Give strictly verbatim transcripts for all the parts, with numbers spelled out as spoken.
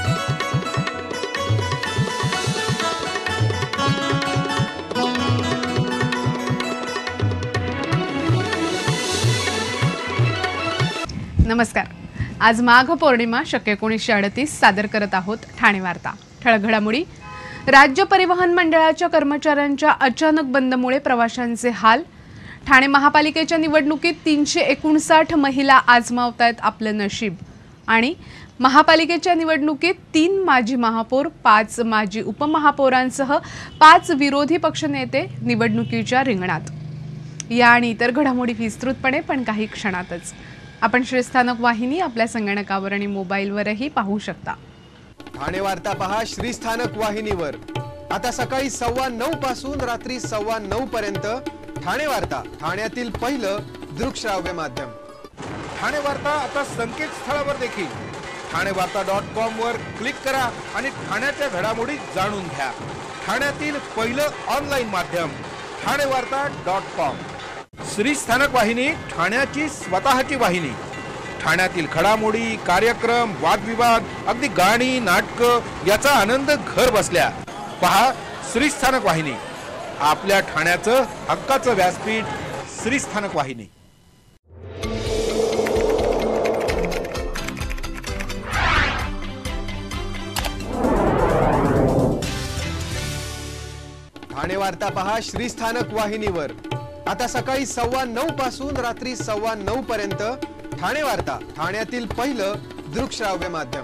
नमस्कार। आज माघ पौर्णिमा शके एकोणीसशे अडतीस सादर करत आहोत ठाणे वार्ता। ठळक घडामोडी। राज्य परिवहन मंडळाच्या कर्मचाऱ्यांच्या अचानक बंदमुळे प्रवाशांचे हाल। ठाणे महापालिकेच्या निवडणुकीत तीनशे एकोणसाठ महिला आजमावतायत आपलं नशीब। आणि महापालिकेच्या निवडणुकीत तीन माजी महापौर, पाच माजी उपमहापौरांसह पाच विरोधी पक्षनेते निवडणुकीच्या रिंगणात। या आणि इतर घडामोडी विस्तृतपणे पण काही क्षणातच आपण श्रीस्थानक वाहिनी आपल्या संगणकावर आणि मोबाईलवरही पाहू शकता। ठाणे वार्ता पहा श्रीस्थानक वाहिनीवर। आता सकाळी सव्वा नऊ पासून रात्री सव्वा नऊ पर्यंत ठाणे वार्ता, ठाण्यातील पहिलं दृकश्राव्य माध्यम। ठाणे वार्ता आता संकेतस्थळावर देखील ठाणे वार्ता डॉट कॉम वर क्लिक करा आणि ठाण्याच्या घडामोडी जाणून घ्या। ठाण्यातील पहिलं ऑनलाईन माध्यम ठाणे वार्ता डॉट कॉम। श्रीस्थानक वाहिनी, ठाण्याची स्वतःची वाहिनी। ठाण्यातील घडामोडी, कार्यक्रम, वादविवाद, अगदी गाणी, नाटक याचा आनंद घर बसल्या पहा श्रीस्थानक वाहिनी। आपल्या ठाण्याचं हक्काचं व्यासपीठ श्रीस्थानक वाहिनी। ठाणे वार्ता पहा श्रीस्थानक वाहिनीवर। आता सकाळी सव्वा नऊ पासून रात्री सव्वा नऊ पर्यंत ठाणे वार्ता, ठाण्यातील पहिलं दृकश्राव्य माध्यम।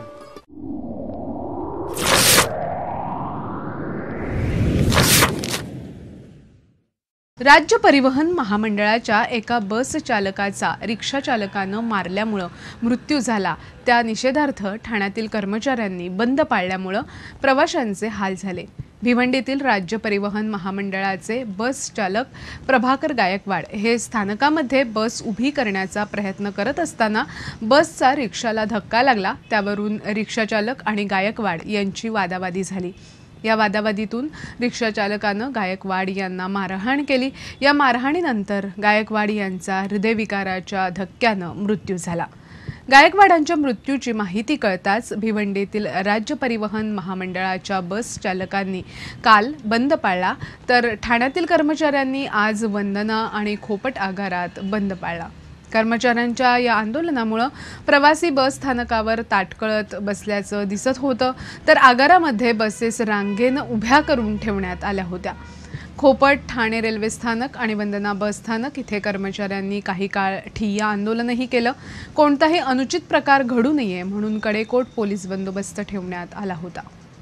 राज्य परिवहन महामंडळाच्या एका बस चालकाचा रिक्षा चालकानं मारल्यामुळे मृत्यू झाला, त्या निषेधार्थ ठाण्यातील कर्मचाऱ्यांनी बंद पाळल्यामुळे प्रवाशांचे हाल झाले। भिवंडीतील राज्य परिवहन महामंडळाचे बस चालक प्रभाकर गायकवाड हे स्थानकामध्ये बस उभी करण्याचा प्रयत्न करत असताना बसचा रिक्षाला धक्का लागला। त्यावरून रिक्षा चालक आणि गायकवाड यांची वादावादी झाली। या वादावादीतून रिक्षा चालकानं गायकवाड यांना मारहाण केली। या मारहाणीनंतर गायकवाड यांचा हृदयविकाराच्या धक्क्यानं मृत्यू झाला। गायकवाडांच्या मृत्यूची माहिती कळताच भिवंडीतील राज्य परिवहन महामंडळाच्या बस चालकांनी काल बंद पाळला, तर ठाण्यातील कर्मचाऱ्यांनी आज वंदना आणि खोपट आगारात बंद पाळला। कर्मचाऱ्यांच्या या आंदोलनामुळे प्रवासी बस स्थानकावर ताटकळत बसल्याचं दिसत होतं, तर आगारामध्ये बसेस रांगेनं उभ्या करून ठेवण्यात आल्या होत्या। खोपट, ठाणे रेल्वे स्थानक आणि वंदना बस स्थानक इथे कर्मचाऱ्यांनी काही काळ ठिय्या आंदोलनही केलं। कोणताही अनुचित प्रकार घडू नये म्हणून कडेकोट पोलीस बंदोबस्त ठेवण्यात आला होता।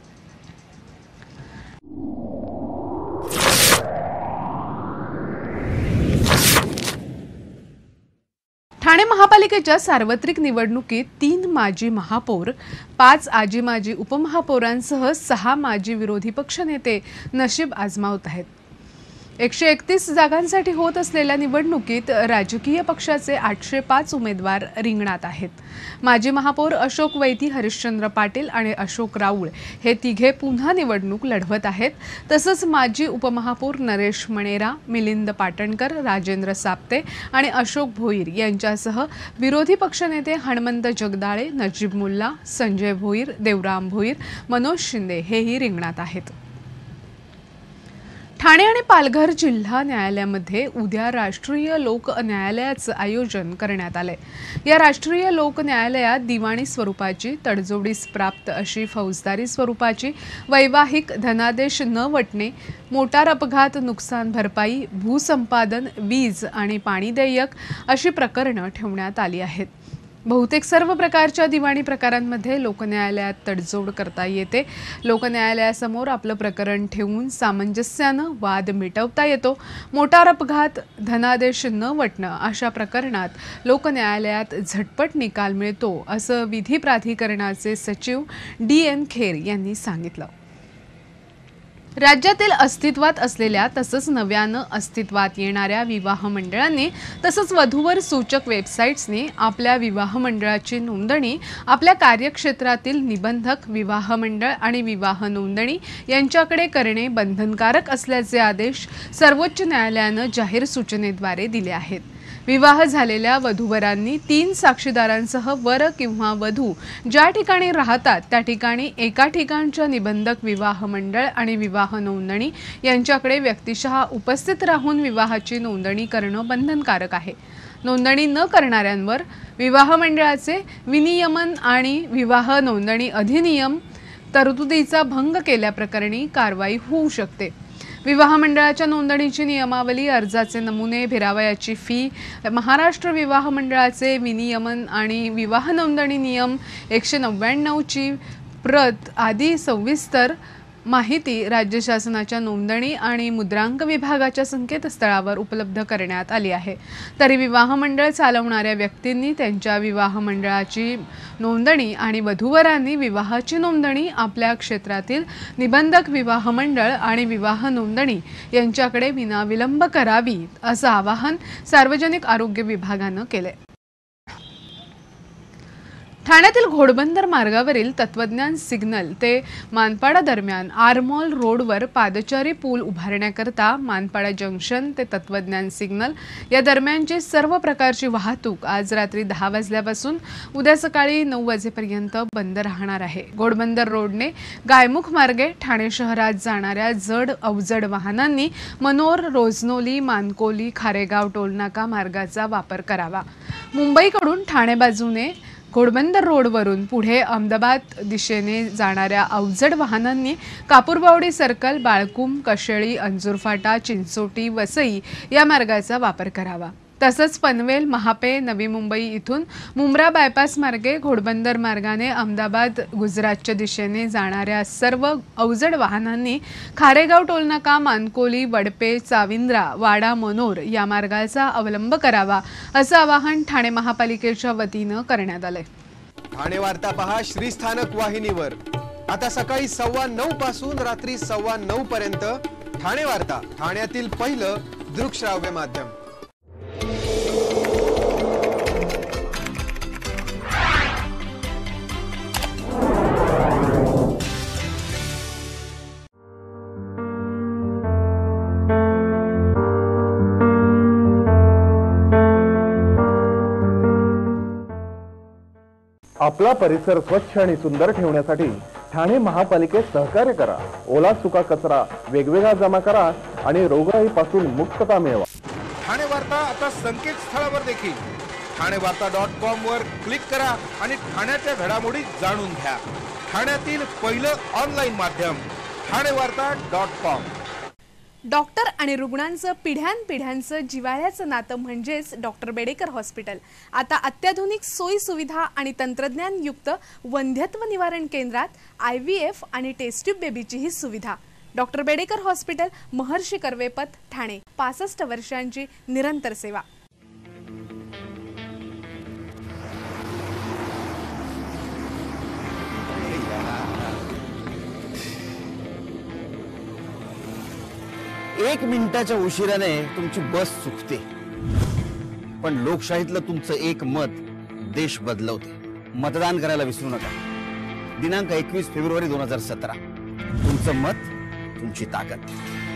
ठाणे महापालिकेच्या सार्वत्रिक निवडणुकीत तीन माजी महापौर, पाच आजी माजी उपमहापौरांसह सहा माजी विरोधी पक्षनेते नशीब आजमावत आहेत। एकशे एकतीस जागांसाठी होत असलेल्या निवडणुकीत राजकीय पक्षाचे आठशे पाच उमेदवार रिंगणात आहेत। माजी महापौर अशोक वैती, हरिश्चंद्र पाटील आणि अशोक राऊळ हे तिघे पुन्हा निवडणूक लढवत आहेत। तसंच माजी उपमहापौर नरेश मणेरा, मिलिंद पाटणकर, राजेंद्र साप्ते आणि अशोक भोईर यांच्यासह विरोधी पक्षनेते हणमंत जगदाळे, नजीब मुल्ला, संजय भोईर, देवराम भोईर, मनोज शिंदे हेही रिंगणात आहेत। ठाणे आणि पालघर जिल्हा न्यायालयामध्ये उद्या राष्ट्रीय लोक न्यायालयाचं आयोजन करण्यात आलंय। या राष्ट्रीय लोक न्यायालयात दिवाणी स्वरूपाची, तडजोडीस प्राप्त अशी फौजदारी स्वरूपाची, वैवाहिक धनादेश न वटणे, मोटार अपघात नुकसान भरपाई, भूसंपादन, वीज आणि पाणी देयक अशी प्रकरणं ठेवण्यात आली आहेत। बहुतेक सर्व प्रकारच्या दिवाणी प्रकारांमध्ये लोकन्यायालयात तडजोड करता येते। लोकन्यायालयासमोर आपलं प्रकरण ठेवून सामंजस्यानं वाद मिटवता येतो। मोटार अपघात, धनादेश न वटणं अशा प्रकरणात लोकन्यायालयात झटपट निकाल मिळतो, असं विधी प्राधिकरणाचे सचिव डी एन खेर यांनी सांगितलं। राज्यातील अस्तित्वात असलेल्या तसंच नव्यानं अस्तित्वात येणाऱ्या विवाह मंडळांनी तसंच वधूवर सूचक वेबसाईट्सनी आपल्या विवाह मंडळाची नोंदणी आपल्या कार्यक्षेत्रातील निबंधक, विवाह मंडळ आणि विवाह नोंदणी यांच्याकडे करणे बंधनकारक असल्याचे आदेश सर्वोच्च न्यायालयानं जाहीर सूचनेद्वारे दिले आहेत। विवाह झालेल्या वधूवरांनी तीन साक्षीदारांसह वर किंवा वधू ज्या ठिकाणी राहतात त्या ठिकाणी एका ठिकाणच्या निबंधक विवाह मंडळ आणि विवाह नोंदणी यांच्याकडे व्यक्तिशः उपस्थित राहून विवाहाची नोंदणी करणं बंधनकारक आहे। नोंदणी न करणाऱ्यांवर विवाह मंडळाचे विनियमन आणि विवाह नोंदणी अधिनियम तरतुदीचा भंग केल्याप्रकरणी कारवाई होऊ शकते। विवाह मंडळाच्या नोंदणीची नियमावली, अर्जाचे नमुने, फिरावयाची फी, महाराष्ट्र विवाह मंडळाचे विनियमन आणि विवाह नोंदणी नियम एकशे नव्याण्णव ची प्रत आदी सविस्तर माहिती राज्य शासनाच्या नोंदणी आणि मुद्रांक विभागाच्या संकेतस्थळावर उपलब्ध करण्यात आली आहे। तरी विवाह मंडळ चालवणाऱ्या व्यक्तींनी त्यांच्या विवाह मंडळाची नोंदणी आणि वधूवरांनी विवाहाची नोंदणी आपल्या क्षेत्रातील निबंधक विवाह मंडळ आणि विवाह नोंदणी यांच्याकडे विनाविलंब करावी, असं आवाहन सार्वजनिक आरोग्य विभागानं केले। ठाण्यातील घोडबंदर मार्गावरील तत्वज्ञान सिग्नल ते मानपाडा दरम्यान आरमॉल रोडवर पादचारी पूल उभारण्याकरता मानपाडा जंक्शन ते तत्वज्ञान सिग्नल या दरम्यानची सर्व प्रकारची वाहतूक आज रात्री दहा वाजल्यापासून उद्या सकाळी नऊ वाजेपर्यंत बंद राहणार आहे। घोडबंदर रोडने गायमुख मार्गे ठाणे शहरात जाणाऱ्या जड अवजड वाहनांनी मनोर, रोजनोली, मानकोली, खारेगाव टोलनाका मार्गाचा वापर करावा। मुंबईकडून ठाणे बाजूने घोडबंदर रोडवरून पुढे अहमदाबाद दिशेने जाणाऱ्या अवजड वाहनांनी कापूरबावडी सर्कल, बाळकुम, कशेळी, अंजूरफाटा, चिंचोटी, वसई या मार्गाचा वापर करावा। तसंच पनवेल, महापे, नवी मुंबई इथून मुंब्रा बायपास मार्गे घोडबंदर मार्गाने अहमदाबाद, गुजरातच्या दिशेने जाणाऱ्या सर्व अवजड वाहनांनी खारेगाव टोलनाका, मानकोली, वडपे, चाविंद्रा, वाडा, मनोर या मार्गाचा अवलंब करावा, असं आवाहन ठाणे महापालिकेच्या वतीनं करण्यात आलंय। ठाणे वार्ता पहा श्रीस्थानक वाहिनीवर आता सकाळी सव्वा नऊ पासून रात्री सव्वा नऊ पर्यंत। ठाणे वार्ता, ठाण्यातील पहिलं दृकश्राव्य माध्यम। आपला परिसर स्वच्छ आणि सुंदर ठेवण्यासाठी ठाणे महापालिकेत सहकार्य करा। ओला सुका कचरा वेगवेगळा जमा करा आणि रोगराईपासून मुक्तता मिळवा। ठाणे वार्ता आता संकेतस्थळावर देखील ठाणे वार्ता डॉट कॉम वर क्लिक करा आणि ठाण्याच्या घडामोडी जाणून घ्या। ठाण्यातील पहिलं ऑनलाईन माध्यम ठाणे वार्ता डॉट कॉम। डॉक्टर आणि रुग्णांचं पिढ्यानपिढ्यांचं जिव्हाळ्याचं नातं म्हणजेच डॉक्टर बेडेकर हॉस्पिटल आता अत्याधुनिक सोयी सुविधा आणि तंत्रज्ञान युक्त वंध्यत्व निवारण केंद्रात आय व्ही एफ आणि टेस्ट ट्यूब बेबीची ही सुविधा। Doctor Bedekar hospital, Maharshi Karvepath, Thane. पासष्ट वर्षांची निरंतर सेवा। एक मिनिटाच्या उशिराने तुमची बस चुकते, पण लोकशाहीतलं तुमचं एक मत देश बदलवते। मतदान करायला विसरू नका। दिनांक एकवीस फेब्रुवारी दोन हजार सतरा। तुमचं मत, तुमची ताकद।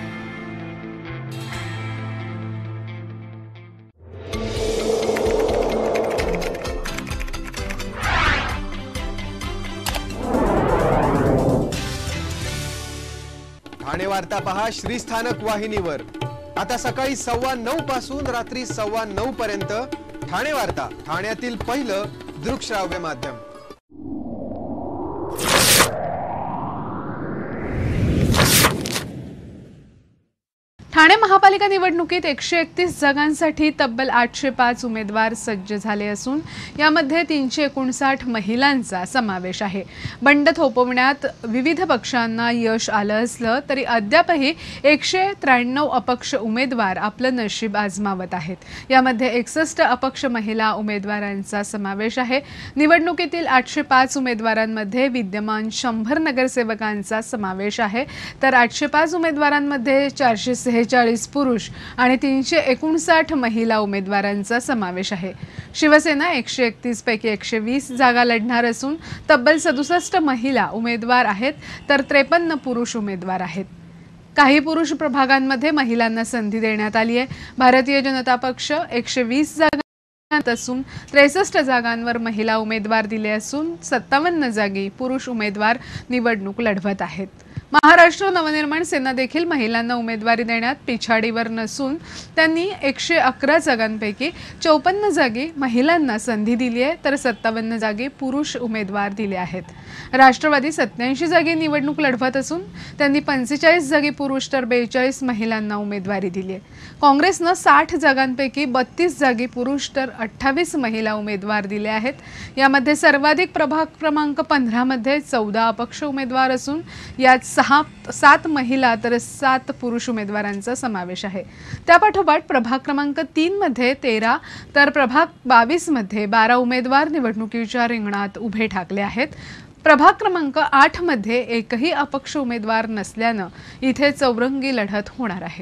ठाणे वार्ता पहा श्रीस्थानक वाहिनीवर आता सकाळी सव्वा नऊ पासून रात्री सव्वा नऊ पर्यंत। ठाणे वार्ता, ठाण्यातील पहिलं दृकश्राव्य माध्यम। ठाणे महापालिका निवडणुकीत एकशे एकतीस जागांसाठी तब्बल आठशे पाच उमेदवार सज्ज झाले असून यामध्ये तीनशे एकोणसाठ महिलांचा समावेश आहे। बंड थोपवण्यात विविध पक्षांना यश आलं असलं तरी अद्यापही एकशे त्र्याण्णव अपक्ष उमेदवार आपलं नशीब आजमावत आहेत। यामध्ये एकसष्ट अपक्ष महिला उमेदवारांचा समावेश आहे। निवडणुकीतील आठशे पाच उमेदवारांमध्ये विद्यमान शंभर नगरसेवकांचा समावेश आहे, तर आठशे पाच उमेदवारांमध्ये चारशे सेहेचाळीस पुरुष आणि तीनशे एकोणसाठ महिला उमेदवारांचा समावेश आहे। शिवसेना एकशे एकतीस पैकी एकशे वीस जागा लढणार असून तब्बल सदुसष्ट महिला उमेदवार आहेत, तर त्रेपन्न पुरुष उमेदवार आहेत। काही पुरुष प्रभागांमध्ये महिलांना संधी देण्यात आली आहे। भारतीय जनता पक्ष एकशे वीस जागा असून त्रेसष्ट जागांवर महिला उमेदवार दिले असून सत्तावन्न जागी पुरुष उमेदवार निवडणूक लढवत आहेत। महाराष्ट्र नवनिर्माण सेना देखील महिलांना उमेदवारी देण्यात पिछाडीवर नसून त्यांनी एकशे अकरा जागांपैकी चौपन्न जागी महिलांना संधी दिली आहे तर सत्तावन्न जागी पुरुष उमेदवार दिले आहेत। राष्ट्रवादी सत्याऐंशी जागी निवडणूक लढवत असून त्यांनी पंचेचाळीस जागी पुरुष तर बेचाळीस महिलांना उमेदवारी दिली आहे। काँग्रेसनं साठ जागांपैकी बत्तीस जागी पुरुष तर अठ्ठावीस महिला उमेदवार दिले आहेत। यामध्ये सर्वाधिक प्रभाग क्रमांक पंधरा मध्ये चौदा अपक्ष उमेदवार असून यात सहा सात महिला तर सात पुरुष उमेदवारांचा समावेश आहे। त्यापाठोपाठ प्रभाग क्रमांक तीन मध्ये तेरा तर प्रभाग बावीस मध्ये बारा उमेदवार निवडणुकीच्या रिंगणात उभे ठाकले आहेत। प्रभाग क्रमांक आठ मध्ये एकही अपक्ष उमेदवार नसल्यानं इथे चौरंगी लढत होणार आहे।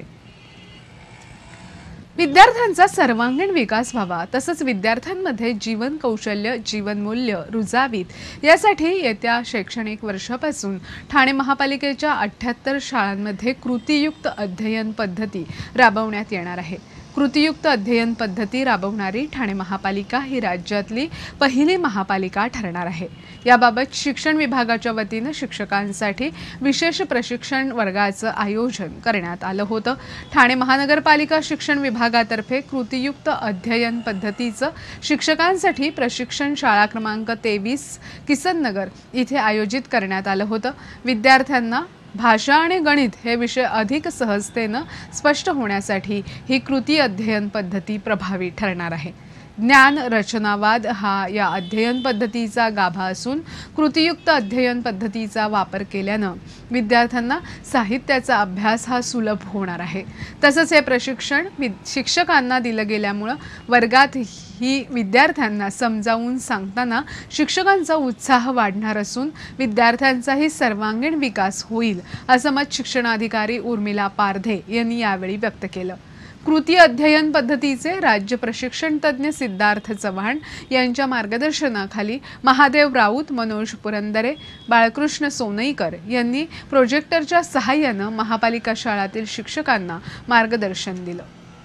विद्यार्थ्यांचा सर्वांगीण विकास व्हावा तसंच विद्यार्थ्यांमध्ये जीवन कौशल्य जीवनमूल्य रुजावीत यासाठी येत्या शैक्षणिक वर्षापासून ठाणे महापालिकेच्या अठ्ठ्याहत्तर शाळांमध्ये कृतीयुक्त अध्ययन पद्धती राबवण्यात येणार आहे। कृतीयुक्त अध्ययन पद्धती राबवणारी ठाणे महापालिका ही राज्यातली पहिली महापालिका ठरणार आहे। याबाबत शिक्षण विभागाच्या वतीने शिक्षकांसाठी विशेष प्रशिक्षण वर्गाचं आयोजन करण्यात आलं होतं। ठाणे महानगरपालिका शिक्षण विभागातर्फे कृतीयुक्त अध्ययन पद्धतीचं शिक्षकांसाठी प्रशिक्षण शाळा क्रमांक तेवीस किसननगर इथे आयोजित करण्यात आलं होतं। विद्यार्थ्यांना भाषा आणि गणित हे विषय अधिक सहजतेने स्पष्ट होण्यासाठी ही कृती अध्ययन पद्धती प्रभावी ठरणार आहे। ज्ञान रचनावाद हा या अध्ययन पद्धतीचा गाभा असून कृतीयुक्त अध्ययन पद्धतीचा वापर केल्यानं विद्यार्थ्यांना साहित्याचा अभ्यास हा सुलभ होणार आहे। तसंच हे प्रशिक्षण शिक्षकांना दिलं गेल्यामुळे वर्गात ही विद्यार्थ्यांना समजावून सांगताना शिक्षकांचा उत्साह वाढणार असून विद्यार्थ्यांचाही सर्वांगीण विकास होईल असं मत शिक्षणाधिकारी उर्मिला पारधे यांनी यावेळी व्यक्त केलं। कृती अध्ययन पद्धतीचे राज्य प्रशिक्षण तज्ञ सिद्धार्थ चव्हाण यांच्या मार्गदर्शनाखाली महादेव राऊत, मनोज पुरंदरे, बाळकृष्ण सोनईकर यांनी प्रोजेक्टरच्या सहाय्याने महापालिका शाळातील शिक्षकांना मार्गदर्शन दिलं।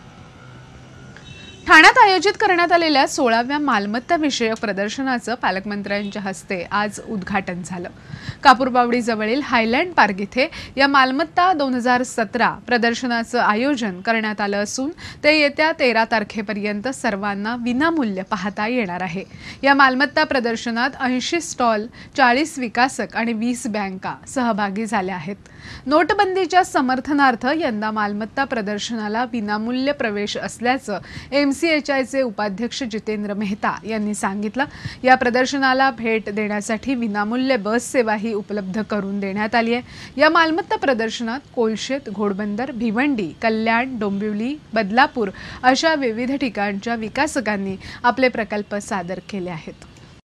ठाण्यात आयोजित करण्यात आलेल्या सोळाव्या मालमत्ता विषयक प्रदर्शनाचं पालकमंत्र्यांच्या हस्ते आज उद्घाटन झालं। कापूरबावडी जवळील हायलँड पार्क इथे या मालमत्ता दोन हजार सतरा प्रदर्शनाचं आयोजन करण्यात आलं असून ते येत्या तेरा तारखेपर्यंत सर्वांना विनामूल्य पाहता येणार आहे। या मालमत्ता प्रदर्शनात ऐंशी स्टॉल, चाळीस विकासक आणि वीस बँका सहभागी झाल्या आहेत। नोटबंदीच्या समर्थनार्थ यंदा मालमत्ता प्रदर्शनाला विनामूल्य प्रवेश असल्याचं एम सी एच आयचे उपाध्यक्ष जितेंद्र मेहता यांनी सांगितलं। या प्रदर्शनाला भेट देण्यासाठी विनामूल्य बस सेवाही उपलब्ध करून देण्यात आली आहे। या मालमत्ता प्रदर्शनात कोलशेत, घोडबंदर, भिवंडी, कल्याण, डोंबिवली, बदलापूर अशा विविध ठिकाणच्या विकासकांनी आपले प्रकल्प सादर केले आहेत।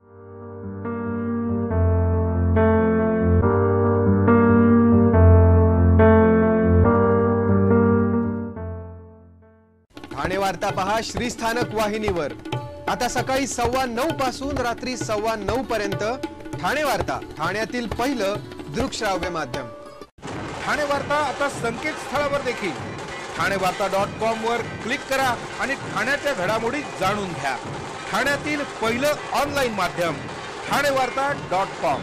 ठाणे वार्ता पहा श्रीस्थानक वाहिनीवर आता सकाळी सव्वा नऊ पासून रात्री सव्वा नऊ पर्यंत ठाणे वार्ता, ठाण्यातील पहिलं दृकश्राव्य माध्यम। ठाणे वार्ता आता संकेतस्थळावर देखील ठाणे वार्ता डॉट कॉम वर क्लिक करा आणि ठाण्याच्या घडामोडी जाणून घ्या। ठाण्यातील पहिलं ऑनलाईन माध्यम ठाणे वार्ता डॉट कॉम।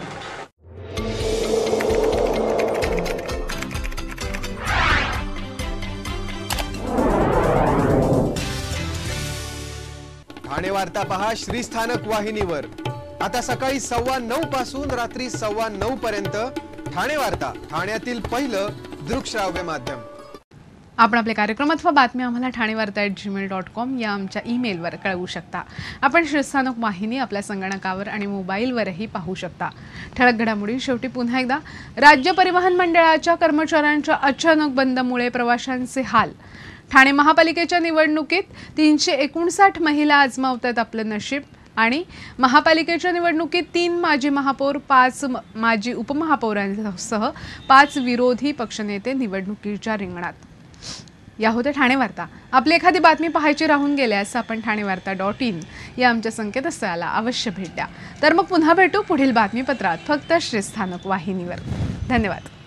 ठाणे वार्ता पहा श्रीस्थानक वाहिनीवर आता सकाळी सव्वा नऊ पासून रात्री सव्वा नऊ पर्यंत ठाणे वार्ता, ठाण्यातील पहिलं दृकश्राव्य माध्यम। आपण आपले कार्यक्रम अथवा बातम्या आम्हाला ठाणे वार्ता ॲट जीमेल डॉट कॉम या आमच्या ईमेलवर कळवू शकता। आपण श्रीस्थानक वाहिनी आपल्या संगणकावर आणि मोबाईलवरही पाहू शकता। ठळक घडामोडी शेवटी पुन्हा एकदा, राज्य परिवहन मंडळाच्या कर्मचाऱ्यांच्या अचानक बंदमुळे प्रवाशांचे हाल। ठाणे महापालिकेच्या निवडणुकीत तीनशे एकोणसाठ महिला आजमावतात आपलं नशीब आणि महापालिकेच्या निवडणुकीत तीन माजी महापौर, पाच माजी उपमहापौरांसह पाच विरोधी पक्षनेते निवडणुकीच्या रिंगणात। या होत्या ठाणे वार्ता। आपली एखादी बातमी पाहायची राहून गेल्यास आपण ठाणे वार्ता डॉट इन या आमच्या संकेतस्थळाला अवश्य भेट द्या। तर मग पुन्हा भेटू पुढील बातमीपत्रात फक्त श्रीस्थानक वाहिनीवर। धन्यवाद।